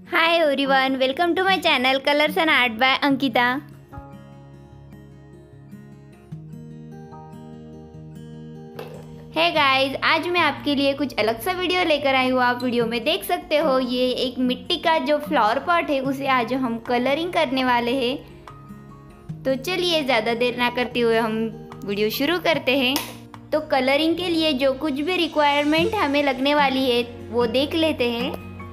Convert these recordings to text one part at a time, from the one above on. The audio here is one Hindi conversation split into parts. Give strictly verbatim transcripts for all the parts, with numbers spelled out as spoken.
Hi everyone, welcome to my channel Colors and Art by Ankita. Hi guys, आज मैं आपके लिए कुछ अलग सा वीडियो लेकर आई हूँ। आप वीडियो में देख सकते हो ये एक मिट्टी का जो फ्लावर पॉट है उसे आज हम कलरिंग करने वाले हैं। तो चलिए ज़्यादा देर ना करते हुए हम वीडियो शुरू करते हैं। तो कलरिंग के लिए जो कुछ भी रिक्वायरमेंट हमें लगने वाली है वो देख लेते हैं।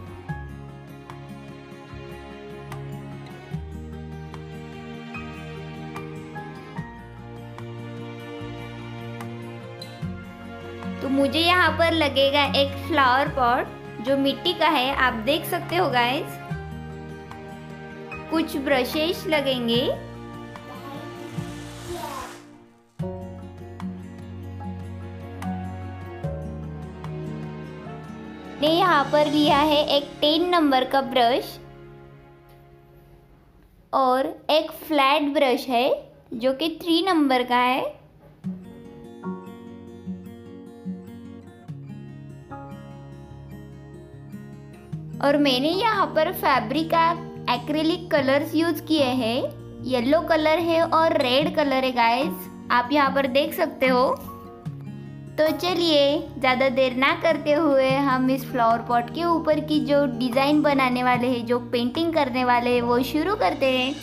तो मुझे यहाँ पर लगेगा एक फ्लावर पॉट जो मिट्टी का है, आप देख सकते हो गाइस। कुछ ब्रशेस लगेंगे, मैंने यहाँ पर लिया है एक टेन नंबर का ब्रश और एक फ्लैट ब्रश है जो कि थ्री नंबर का है। और मैंने यहाँ पर फैब्रिका एक्रिलिक कलर्स यूज किए हैं। येलो कलर है और रेड कलर है गाइस, आप यहाँ पर देख सकते हो। तो चलिए ज़्यादा देर ना करते हुए हम इस फ्लावर पॉट के ऊपर की जो डिज़ाइन बनाने वाले हैं, जो पेंटिंग करने वाले हैं, वो शुरू करते हैं।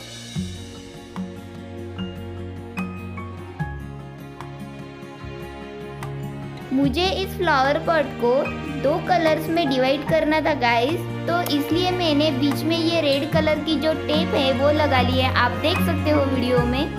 मुझे इस फ्लावर पॉट को दो कलर्स में डिवाइड करना था गाइस, तो इसलिए मैंने बीच में ये रेड कलर की जो टेप है वो लगा ली है, आप देख सकते हो वीडियो में।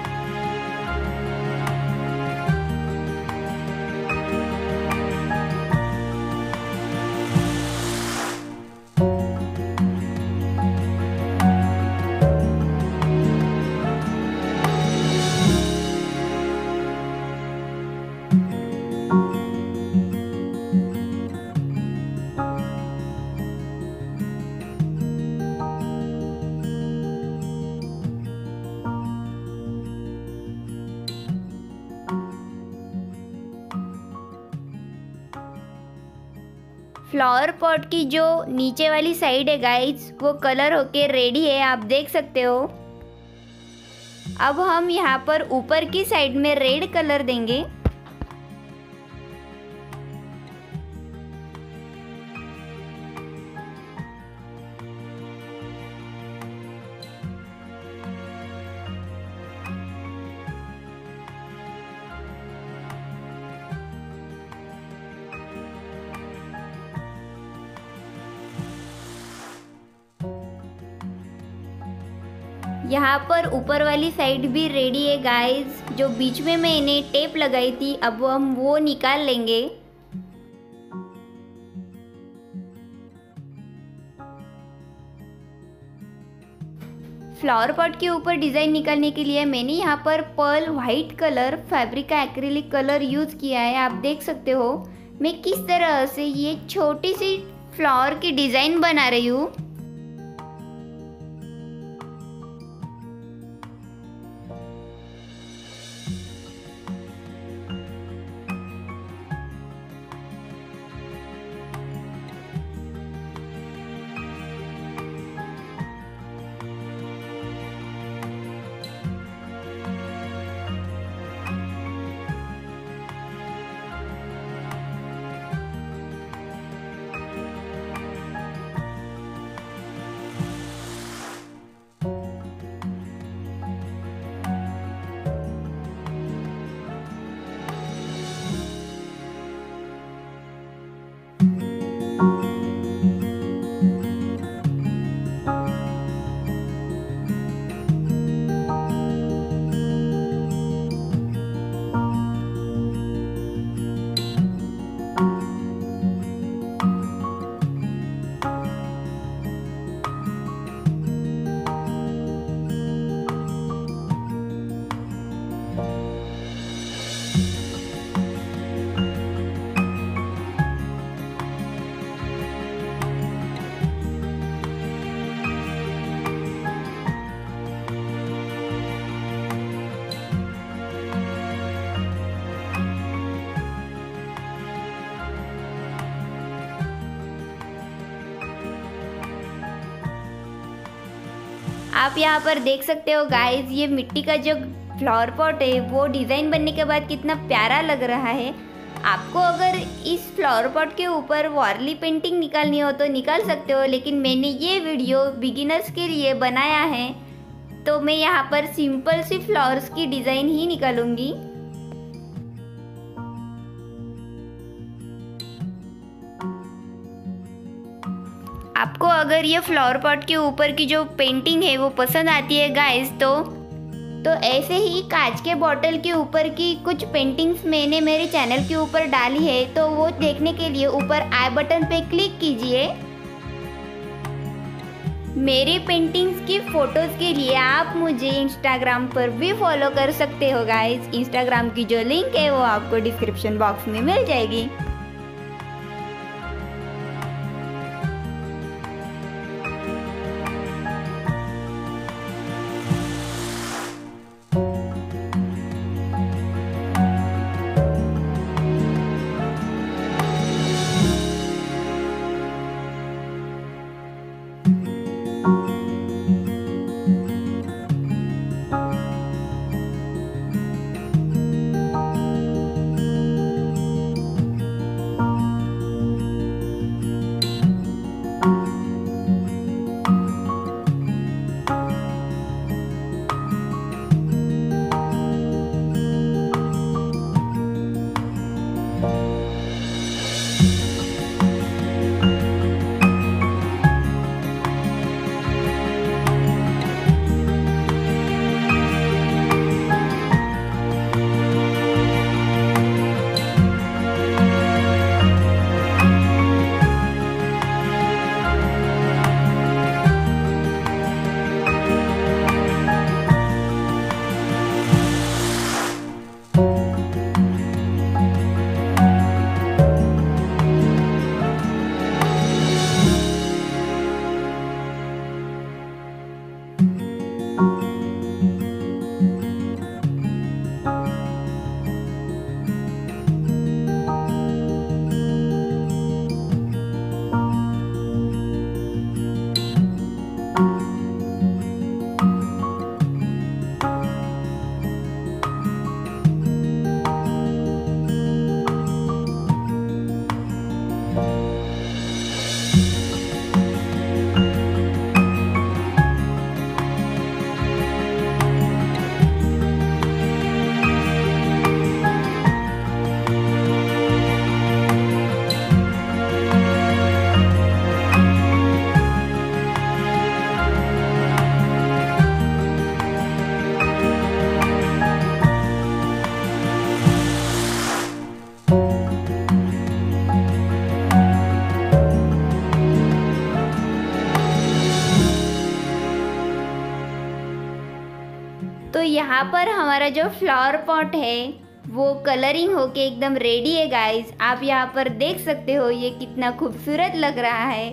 फ्लावर पॉट की जो नीचे वाली साइड है गाइस वो कलर होके रेडी है, आप देख सकते हो। अब हम यहाँ पर ऊपर की साइड में रेड कलर देंगे। यहाँ पर ऊपर वाली साइड भी रेडी है गाइस। जो बीच में मैंने टेप लगाई थी अब हम वो निकाल लेंगे। फ्लावर पॉट के ऊपर डिज़ाइन निकालने के लिए मैंने यहाँ पर pearl white colour Fabrica acrylic colour use किया है, आप देख सकते हो मैं किस तरह से ये छोटी सी फ्लावर की डिज़ाइन बना रही हूँ। आप यहाँ पर देख सकते हो गाइस, ये मिट्टी का जो फ्लावर पॉट है वो डिज़ाइन बनने के बाद कितना प्यारा लग रहा है। आपको अगर इस फ्लावर पॉट के ऊपर वारली पेंटिंग निकालनी हो तो निकाल सकते हो, लेकिन मैंने ये वीडियो बिगिनर्स के लिए बनाया है तो मैं यहाँ पर सिंपल सी फ्लावर्स की डिज़ाइन ही निकालूंगी। आपको अगर ये फ्लावर पॉट के ऊपर की जो पेंटिंग है वो पसंद आती है गाइस, तो तो ऐसे ही कांच के बॉटल के ऊपर की कुछ पेंटिंग्स मैंने मेरे चैनल के ऊपर डाली है, तो वो देखने के लिए ऊपर आई बटन पे क्लिक कीजिए। मेरी पेंटिंग्स की फ़ोटोज़ के लिए आप मुझे इंस्टाग्राम पर भी फॉलो कर सकते हो गाइस। इंस्टाग्राम की जो लिंक है वो आपको डिस्क्रिप्शन बॉक्स में मिल जाएगी। तो यहाँ पर हमारा जो फ्लावर पॉट है वो कलरिंग होके एकदम रेडी है गाइस। आप यहाँ पर देख सकते हो ये कितना खूबसूरत लग रहा है।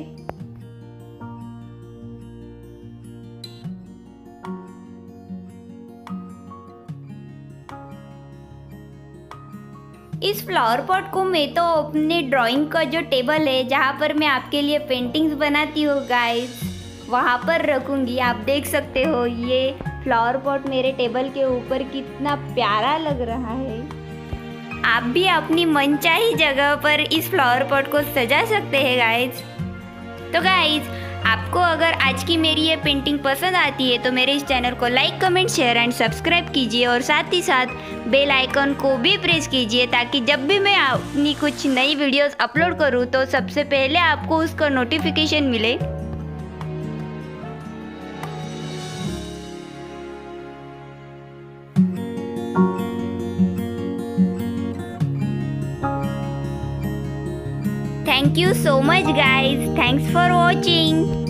इस फ्लावर पॉट को मैं तो अपने ड्राइंग का जो टेबल है जहाँ पर मैं आपके लिए पेंटिंग्स बनाती हूँ गाइस, वहाँ पर रखूँगी। आप देख सकते हो ये फ्लावर पॉट मेरे टेबल के ऊपर कितना प्यारा लग रहा है। आप भी अपनी मनचाही जगह पर इस फ्लावर पॉट को सजा सकते हैं गाइस। तो गाइस, आपको अगर आज की मेरी ये पेंटिंग पसंद आती है तो मेरे इस चैनल को like, comment, share and subscribe कीजिए और साथ ही साथ बेल आइकन को भी प्रेस कीजिए ताकि जब भी मैं अपनी कुछ नई वीडियोस अपलोड करूँ तो सबसे पहले आपको उसका नोटिफिकेशन मिले। Thank you so much guys. Thanks for watching.